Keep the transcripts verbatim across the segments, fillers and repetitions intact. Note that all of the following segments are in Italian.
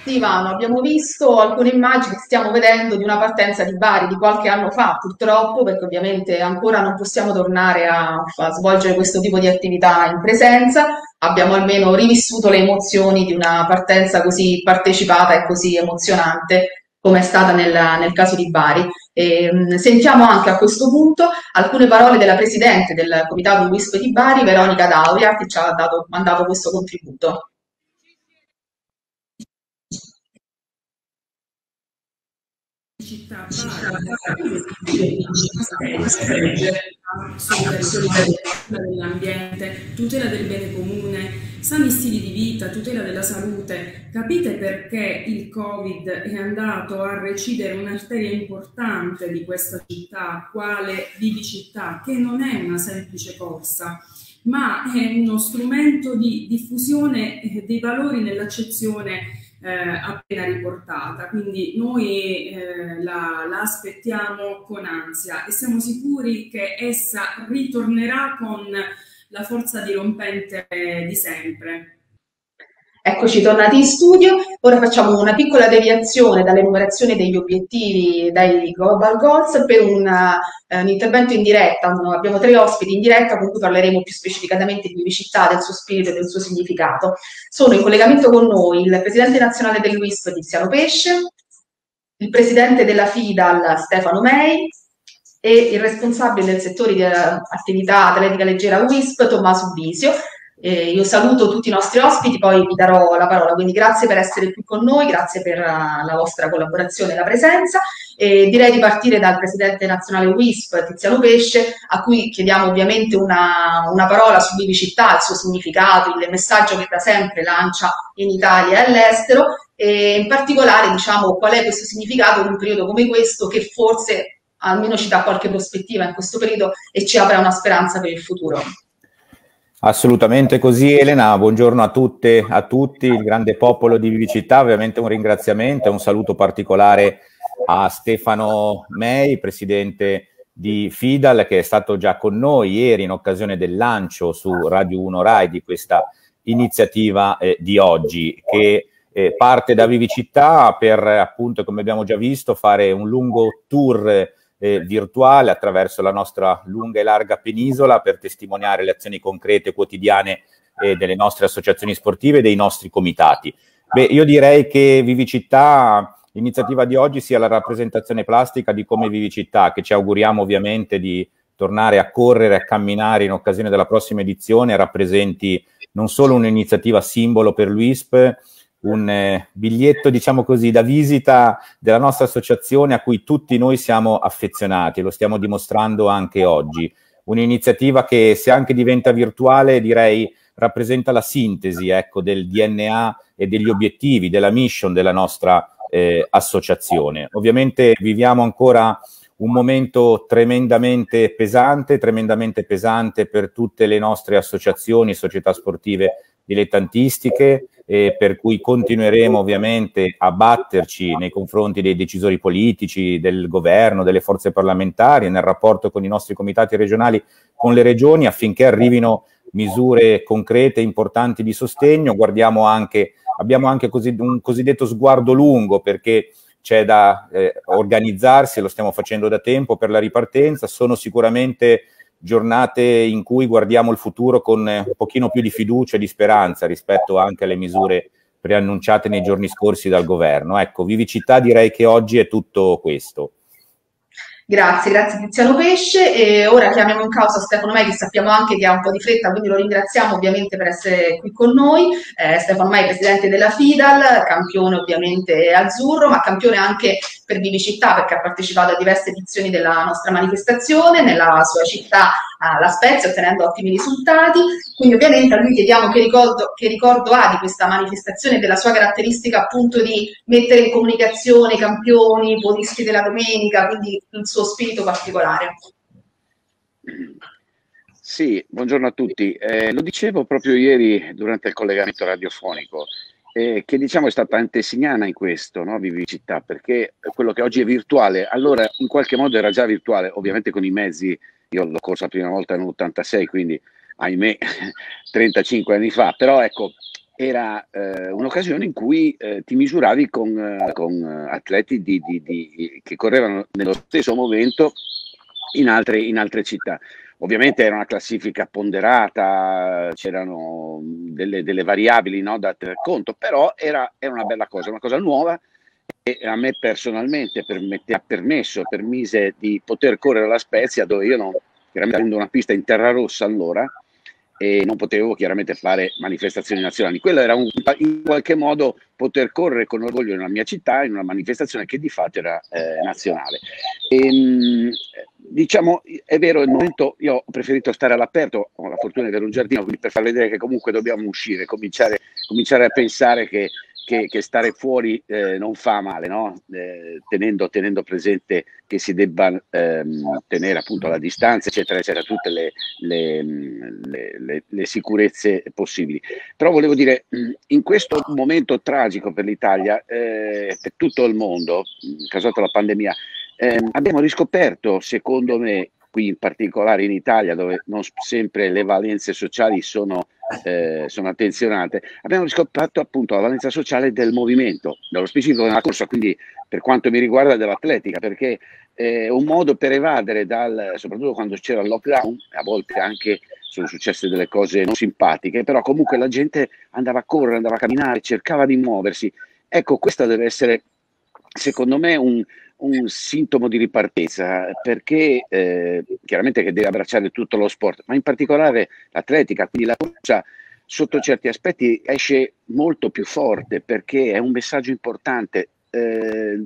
Sì, Vano, abbiamo visto alcune immagini che stiamo vedendo di una partenza di Bari di qualche anno fa, purtroppo, perché ovviamente ancora non possiamo tornare a, a svolgere questo tipo di attività in presenza. Abbiamo almeno rivissuto le emozioni di una partenza così partecipata e così emozionante come è stata nel, nel caso di Bari. E, mh, sentiamo anche a questo punto alcune parole della Presidente del Comitato WISP di Bari, Veronica Dauria, che ci ha dato, mandato questo contributo. Città Bari, solidarietà, tutela dell'ambiente, tutela del bene comune, sani stili di vita, tutela della salute. Capite perché il Covid è andato a recidere un'arteria importante di questa città, quale Vivicittà, che non è una semplice corsa, ma è uno strumento di diffusione dei valori nell'accezione Eh, appena riportata, quindi noi eh, la, la aspettiamo con ansia e siamo sicuri che essa ritornerà con la forza dirompente di sempre. Eccoci tornati in studio, ora facciamo una piccola deviazione dall'enumerazione degli obiettivi dai Global Goals per un, eh, un intervento in diretta. Abbiamo tre ospiti in diretta con cui parleremo più specificatamente di Vivicittà, del suo spirito e del suo significato. Sono in collegamento con noi il presidente nazionale del WISP Tiziano Pesce, il presidente della FIDAL Stefano Mei e il responsabile del settore di attività atletica leggera WISP Tommaso Bisio. Eh, io saluto tutti i nostri ospiti, poi vi darò la parola, quindi grazie per essere qui con noi, grazie per uh, la vostra collaborazione e la presenza. E direi di partire dal presidente nazionale WISP, Tiziano Pesce, a cui chiediamo ovviamente una, una parola su Vivicittà, il suo significato, il messaggio che da sempre lancia in Italia e all'estero, e in particolare diciamo qual è questo significato in un periodo come questo che forse almeno ci dà qualche prospettiva in questo periodo e ci apre una speranza per il futuro. Assolutamente così, Elena. Buongiorno a tutte, a tutti, il grande popolo di Vivicittà. Ovviamente un ringraziamento e un saluto particolare a Stefano Mei, presidente di FIDAL, che è stato già con noi ieri in occasione del lancio su Radio uno Rai di questa iniziativa eh, di oggi, che eh, parte da Vivicittà per, appunto, come abbiamo già visto, fare un lungo tour Eh, virtuale attraverso la nostra lunga e larga penisola per testimoniare le azioni concrete quotidiane eh, delle nostre associazioni sportive e dei nostri comitati. Beh, io direi che Vivicittà, l'iniziativa di oggi, sia la rappresentazione plastica di come Vivicittà, che ci auguriamo ovviamente di tornare a correre, a camminare in occasione della prossima edizione, rappresenti non solo un'iniziativa simbolo per l'U I S P, un eh, biglietto, diciamo così, da visita della nostra associazione a cui tutti noi siamo affezionati, lo stiamo dimostrando anche oggi. Un'iniziativa che, se anche diventa virtuale, direi rappresenta la sintesi, ecco, del D N A e degli obiettivi, della mission della nostra eh, associazione. Ovviamente viviamo ancora un momento tremendamente pesante, tremendamente pesante per tutte le nostre associazioni, società sportive dilettantistiche, e per cui continueremo ovviamente a batterci nei confronti dei decisori politici, del governo, delle forze parlamentari, nel rapporto con i nostri comitati regionali, con le regioni, affinché arrivino misure concrete e importanti di sostegno. Guardiamo anche, abbiamo anche così, un cosiddetto sguardo lungo, perché c'è da eh, organizzarsi, lo stiamo facendo da tempo per la ripartenza. Sono sicuramente giornate in cui guardiamo il futuro con un pochino più di fiducia e di speranza rispetto anche alle misure preannunciate nei giorni scorsi dal governo. Ecco, Vivicittà direi che oggi è tutto questo. Grazie, grazie Tiziano Pesce, e ora chiamiamo in causa Stefano Mai, che sappiamo anche che ha un po' di fretta, quindi lo ringraziamo ovviamente per essere qui con noi. Eh, Stefano Mai, presidente della FIDAL, campione ovviamente azzurro, ma campione anche per Vivicittà, perché ha partecipato a diverse edizioni della nostra manifestazione nella sua città, La Spezia, ottenendo ottimi risultati. Quindi ovviamente a lui chiediamo che ricordo, che ricordo ha di questa manifestazione e della sua caratteristica appunto di mettere in comunicazione i campioni, podisti della domenica, quindi il suo spirito particolare. Sì, buongiorno a tutti. Eh, lo dicevo proprio ieri durante il collegamento radiofonico, eh, che diciamo è stata antesignana in questo, no, Vivicittà, perché quello che oggi è virtuale, allora in qualche modo era già virtuale, ovviamente con i mezzi. Io l'ho corso la prima volta nell'ottantasei, quindi ahimè trentacinque anni fa, però ecco, era eh, un'occasione in cui eh, ti misuravi con, eh, con atleti di, di, di, che correvano nello stesso momento in altre, in altre città. Ovviamente era una classifica ponderata, c'erano delle, delle variabili, no, da tener conto, però era, era una bella cosa, una cosa nuova, e a me personalmente permette, ha permesso, permise di poter correre alla Spezia, dove io non, chiaramente avendo una pista in terra rossa allora, e non potevo chiaramente fare manifestazioni nazionali. Quello era un, in qualche modo poter correre con orgoglio nella mia città in una manifestazione che di fatto era eh, nazionale. E, diciamo, è vero, il momento, io ho preferito stare all'aperto, ho la fortuna di avere un giardino, quindi per far vedere che comunque dobbiamo uscire, cominciare, cominciare a pensare che Che, che stare fuori eh, non fa male, no? eh, tenendo, tenendo presente che si debba ehm, tenere appunto la distanza, eccetera, eccetera, tutte le, le, le, le, le sicurezze possibili. Però volevo dire, in questo momento tragico per l'Italia, eh, per tutto il mondo, causato la pandemia, eh, abbiamo riscoperto, secondo me, qui in particolare in Italia, dove non sempre le valenze sociali sono, eh, sono attenzionate, abbiamo riscoperto appunto la valenza sociale del movimento, nello specifico della corsa, quindi per quanto mi riguarda dell'atletica, perché è un modo per evadere dal, soprattutto quando c'era il lockdown, a volte anche sono successe delle cose non simpatiche, però comunque la gente andava a correre, andava a camminare, cercava di muoversi. Ecco, questa deve essere, secondo me, un un sintomo di ripartenza, perché eh, chiaramente che deve abbracciare tutto lo sport, ma in particolare l'atletica, quindi la corsa sotto certi aspetti esce molto più forte, perché è un messaggio importante. Eh,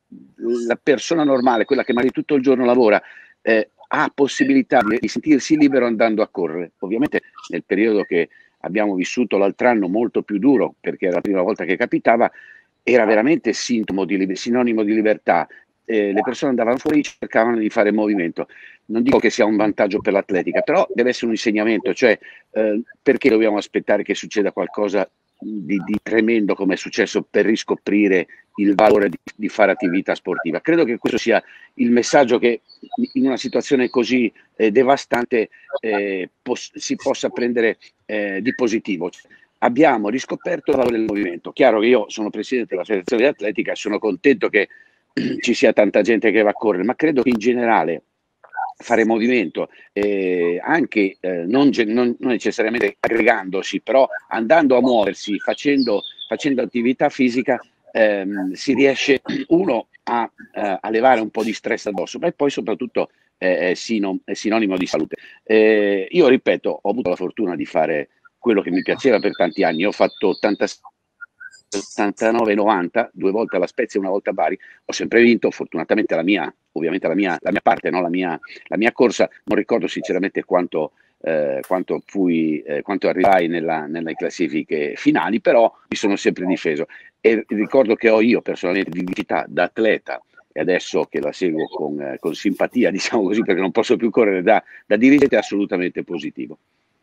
la persona normale, quella che magari tutto il giorno lavora, eh, ha possibilità di, di sentirsi libero andando a correre. Ovviamente nel periodo che abbiamo vissuto l'altro anno, molto più duro, perché era la prima volta che capitava, era veramente sintomo di, sinonimo di libertà. Eh, le persone andavano fuori e cercavano di fare movimento. Non dico che sia un vantaggio per l'atletica, però deve essere un insegnamento, cioè eh, perché dobbiamo aspettare che succeda qualcosa di, di tremendo come è successo per riscoprire il valore di, di fare attività sportiva. Credo che questo sia il messaggio che in una situazione così eh, devastante eh, pos- si possa prendere eh, di positivo. Abbiamo riscoperto il valore del movimento. Chiaro che io sono presidente della federazione di atletica e sono contento che ci sia tanta gente che va a correre, ma credo che in generale fare movimento, eh, anche eh, non, non, non necessariamente aggregandosi, però andando a muoversi, facendo, facendo attività fisica, ehm, si riesce uno a, eh, a levare un po' di stress addosso, ma poi soprattutto eh, è, sino, è sinonimo di salute. Eh, io ripeto, ho avuto la fortuna di fare quello che mi piaceva per tanti anni, ho fatto ottantasei ottantanove novanta, due volte alla Spezia e una volta a Bari, ho sempre vinto, fortunatamente la mia, ovviamente la mia, la mia parte, no? la, mia, la mia corsa, non ricordo sinceramente quanto, eh, quanto fui, eh, quanto arrivai nella, nelle classifiche finali, però mi sono sempre difeso e ricordo che ho io personalmente vivicità da atleta, e adesso che la seguo con, eh, con simpatia, diciamo così, perché non posso più correre da, da dirigente, è assolutamente positivo.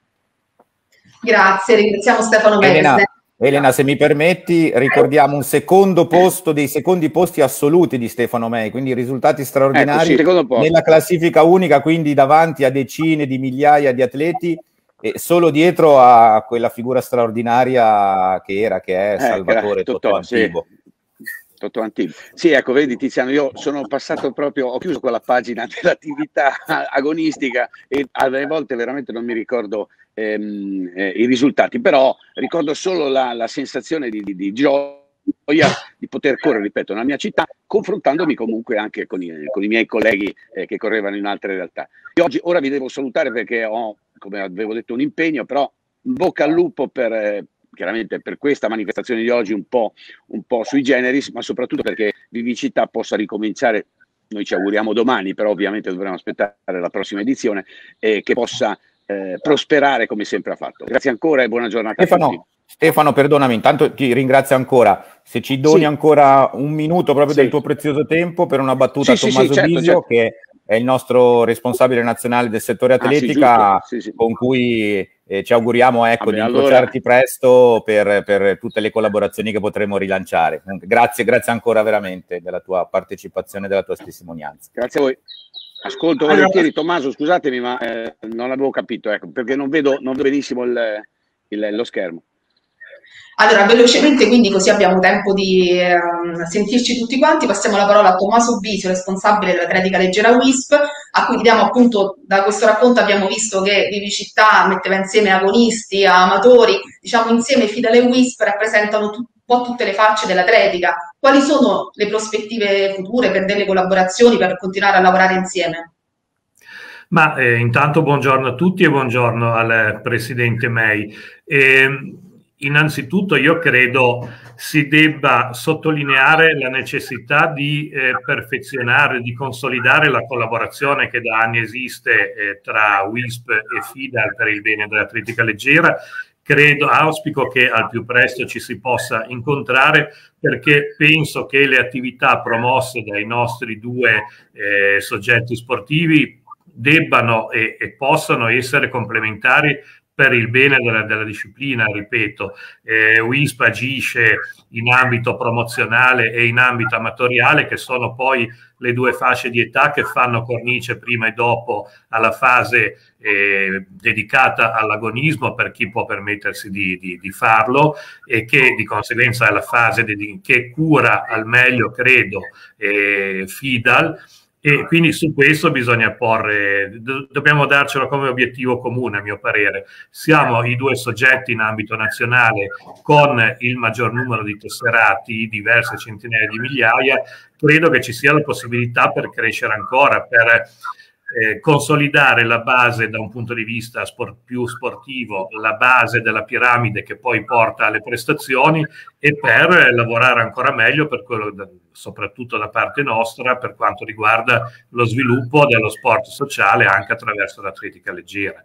Grazie, ringraziamo Stefano Mei. Elena, Elena, se mi permetti, ricordiamo un secondo posto dei secondi posti assoluti di Stefano Mei, quindi risultati straordinari ecco, sì, nella classifica unica, quindi davanti a decine di migliaia di atleti e solo dietro a quella figura straordinaria che era, che è Salvatore eh, Totò Antibo. Sì. Totò Antibo. Sì, ecco, vedi Tiziano, io sono passato proprio, ho chiuso quella pagina dell'attività agonistica e alle volte veramente non mi ricordo ehm, eh, i risultati, però ricordo solo la, la sensazione di, di, di gioia di poter correre, ripeto, nella mia città, confrontandomi comunque anche con i, con i miei colleghi eh, che correvano in altre realtà. Io oggi, ora vi devo salutare perché ho, come avevo detto, un impegno, però in bocca al lupo per... Eh, chiaramente per questa manifestazione di oggi un po', un po' sui generis, ma soprattutto perché Vivicità possa ricominciare, noi ci auguriamo domani, però ovviamente dovremo aspettare la prossima edizione, e che possa eh, prosperare come sempre ha fatto. Grazie ancora e buona giornata Stefano, a tutti. Stefano, perdonami, intanto ti ringrazio ancora. Se ci doni sì. ancora un minuto proprio sì. del tuo prezioso tempo per una battuta sì, a Tommaso sì, certo, Bisio, certo. che è il nostro responsabile nazionale del settore atletica, ah, sì, sì, sì. con cui eh, ci auguriamo ecco, Vabbè, di allora... incrociarti presto per, per tutte le collaborazioni che potremo rilanciare. Grazie, grazie ancora veramente della tua partecipazione e della tua testimonianza. Grazie a voi. Ascolto volentieri, Tommaso, scusatemi, ma eh, non l'avevo capito, ecco, perché non vedo, non vedo benissimo il, il, lo schermo. Allora, velocemente, quindi così abbiamo tempo di ehm, sentirci tutti quanti, passiamo la parola a Tommaso Bisio, responsabile dell'Atletica Leggera Wisp, a cui diamo appunto, da questo racconto abbiamo visto che Vivicità metteva insieme agonisti, amatori, diciamo insieme Fidal e Wisp rappresentano tu- un po' tutte le facce dell'atletica. Quali sono le prospettive future per delle collaborazioni, per continuare a lavorare insieme? Ma eh, intanto buongiorno a tutti e buongiorno al Presidente May. Eh, innanzitutto io credo si debba sottolineare la necessità di eh, perfezionare, di consolidare la collaborazione che da anni esiste eh, tra Wisp e Fidal per il bene dell'atletica leggera. Credo, auspico che al più presto ci si possa incontrare, perché penso che le attività promosse dai nostri due eh, soggetti sportivi debbano e, e possano essere complementari per il bene della, della disciplina. Ripeto, eh, Wisp agisce in ambito promozionale e in ambito amatoriale, che sono poi le due fasce di età che fanno cornice prima e dopo alla fase eh, dedicata all'agonismo, per chi può permettersi di, di, di farlo, e che di conseguenza è la fase di, che cura al meglio, credo, eh, Fidal. E quindi su questo bisogna porre, do, dobbiamo darcelo come obiettivo comune, a mio parere. Siamo i due soggetti in ambito nazionale con il maggior numero di tesserati, diverse centinaia di migliaia. Credo che ci sia la possibilità per crescere ancora, per eh, consolidare la base da un punto di vista sport, più sportivo, la base della piramide che poi porta alle prestazioni, e per eh, lavorare ancora meglio per quello da, soprattutto da parte nostra, per quanto riguarda lo sviluppo dello sport sociale anche attraverso l'atletica leggera.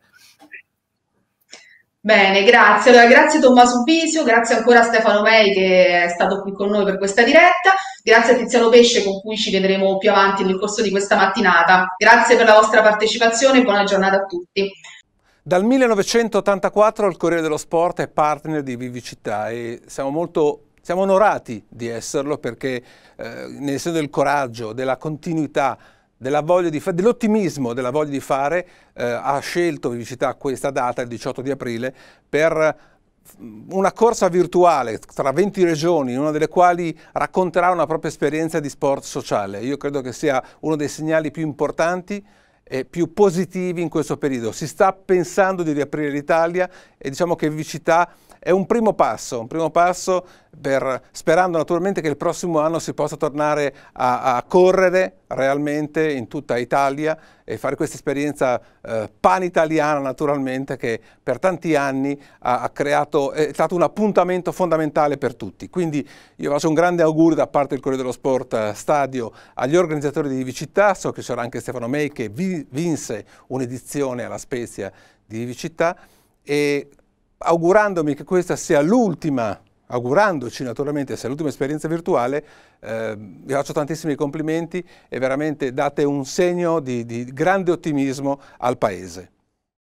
Bene, grazie. Allora, grazie Tommaso Bisio, grazie ancora a Stefano May che è stato qui con noi per questa diretta, grazie a Tiziano Pesce con cui ci vedremo più avanti nel corso di questa mattinata. Grazie per la vostra partecipazione e buona giornata a tutti. Dal millenovecentottantaquattro il Corriere dello Sport è partner di Vivicità e siamo molto Siamo onorati di esserlo, perché eh, nel senso del coraggio, della continuità, della voglia di fare, dell'ottimismo, della voglia di fare, eh, ha scelto Vivicità questa data, il diciotto di aprile, per una corsa virtuale tra venti regioni, in una delle quali racconterà una propria esperienza di sport sociale. Io credo che sia uno dei segnali più importanti e più positivi in questo periodo. Si sta pensando di riaprire l'Italia e diciamo che Vivicità è un primo passo, un primo passo per, sperando naturalmente che il prossimo anno si possa tornare a, a correre realmente in tutta Italia e fare questa esperienza eh, pan-italiana naturalmente, che per tanti anni ha, ha creato, è stato un appuntamento fondamentale per tutti. Quindi io faccio un grande augurio da parte del Corriere dello Sport Stadio agli organizzatori di Vivicità. So che c'era anche Stefano May che vi, vinse un'edizione alla Spezia di Vivicità, e augurandomi che questa sia l'ultima, augurandoci naturalmente sia l'ultima esperienza virtuale, eh, vi faccio tantissimi complimenti e veramente date un segno di, di grande ottimismo al Paese.